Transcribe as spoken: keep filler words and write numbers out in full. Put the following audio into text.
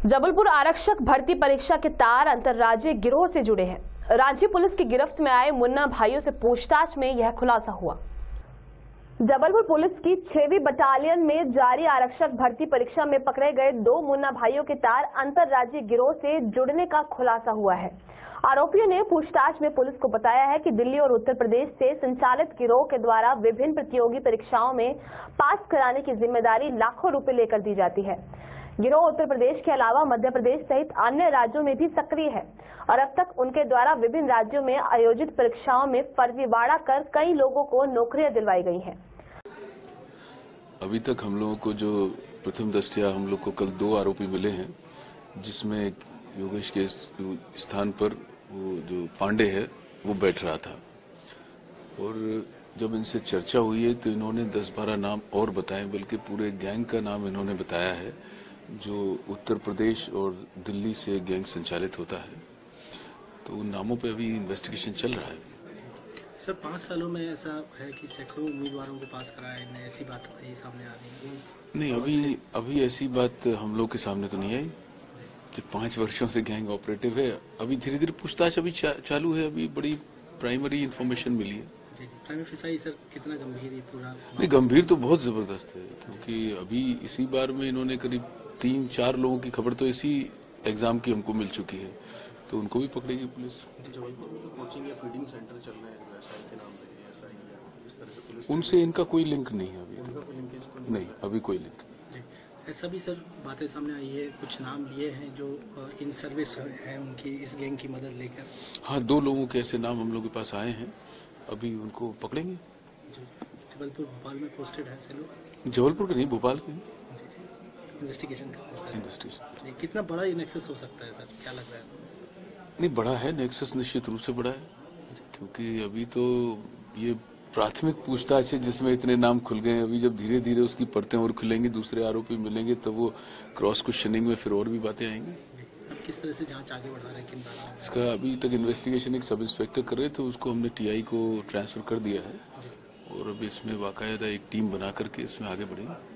जबलपुर आरक्षक भर्ती परीक्षा के तार अंतर्राज्यीय गिरोह से जुड़े हैं। रांची पुलिस की गिरफ्त में आए मुन्ना भाइयों से पूछताछ में यह खुलासा हुआ। जबलपुर पुलिस की छहवीं बटालियन में जारी आरक्षक भर्ती परीक्षा में पकड़े गए दो मुन्ना भाइयों के तार अंतर्राज्यीय गिरोह से जुड़ने का खुलासा हुआ है। आरोपियों ने पूछताछ में पुलिस को बताया है कि दिल्ली और उत्तर प्रदेश से संचालित गिरोह के द्वारा विभिन्न प्रतियोगी परीक्षाओं में पास कराने की जिम्मेदारी लाखों रुपए लेकर दी जाती है। गिरोह उत्तर प्रदेश के अलावा मध्य प्रदेश सहित अन्य राज्यों में भी सक्रिय है और अब तक उनके द्वारा विभिन्न राज्यों में आयोजित परीक्षाओं में फर्जीवाड़ा कर कई लोगों को नौकरियां दिलवाई गई हैं। अभी तक हम लोगों को जो प्रथम दृष्टया हम लोग को कल दो आरोपी मिले हैं, जिसमें योगेश के स्थान पर वो जो पांडे है वो बैठ रहा था और जब इनसे चर्चा हुई है तो इन्होंने दस बारह नाम और बताए, बल्कि पूरे गैंग का नाम इन्होंने बताया है जो उत्तर प्रदेश और दिल्ली से गैंग संचालित होता है। तो उन नामों पे अभी इन्वेस्टिगेशन चल रहा है। सर, पाँच सालों में ऐसा है कि सैकड़ों उम्मीदवारों को पास कराया है, ऐसी बात ये सामने आ रही है? नहीं, अभी अभी ऐसी बात हम लोग के सामने तो नहीं आई। जब पांच वर्षों से गैंग ऑपरेटिव है, अभी धीरे धीरे पूछताछ अभी चा, चालू है। अभी बड़ी प्राइमरी इन्फॉर्मेशन मिली है। सर, कितना गंभीर है पूरा? नहीं, गंभीर तो बहुत जबरदस्त है, क्योंकि अभी इसी बार में इन्होंने करीब तीन चार लोगों की खबर तो इसी एग्जाम की हमको मिल चुकी है, तो उनको भी पकड़ेगी पुलिस। कोचिंग या फीडिंग सेंटर चल रहे हैं व्यवसाय के नाम पे, ऐसा ही है इस तरह से पुलिस? उनसे इनका कोई लिंक नहीं है अभी तक। नहीं, अभी कोई लिंक नहीं। ऐसा भी सर बातें सामने आई है, कुछ नाम लिए हैं जो इन सर्विस है उनकी, इस गैंग की मदद लेकर। हाँ, दो लोगों के ऐसे नाम हम लोग के पास आए हैं, अभी उनको पकड़ेंगे। जबलपुर भोपाल में पोस्टेड है से लोग? जबलपुर के नहीं, भोपाल के। इन्वेस्टिगेशन इन्वेस्टिगेशन कितना बड़ा ये नेक्सस हो सकता है सर, क्या लग रहा है? नहीं, बड़ा है नेक्सस, निश्चित रूप से बड़ा है, क्योंकि अभी तो ये प्राथमिक पूछताछ है जिसमें इतने नाम खुल गए हैं। अभी जब धीरे धीरे उसकी परतें और खुलेंगी, दूसरे आरोपी मिलेंगे, तो वो क्रॉस क्वेश्चनिंग में फिर और भी बातें आएंगी। अब किस तरह से जांच आगे बढ़ा रहे हैं, किन बातों? इसका अभी तक इन्वेस्टिगेशन एक सब इंस्पेक्टर कर रहे थे, उसको हमने टीआई को ट्रांसफर कर दिया है और अभी इसमें बाकायदा एक टीम बना करके इसमें आगे बढ़ेंगे।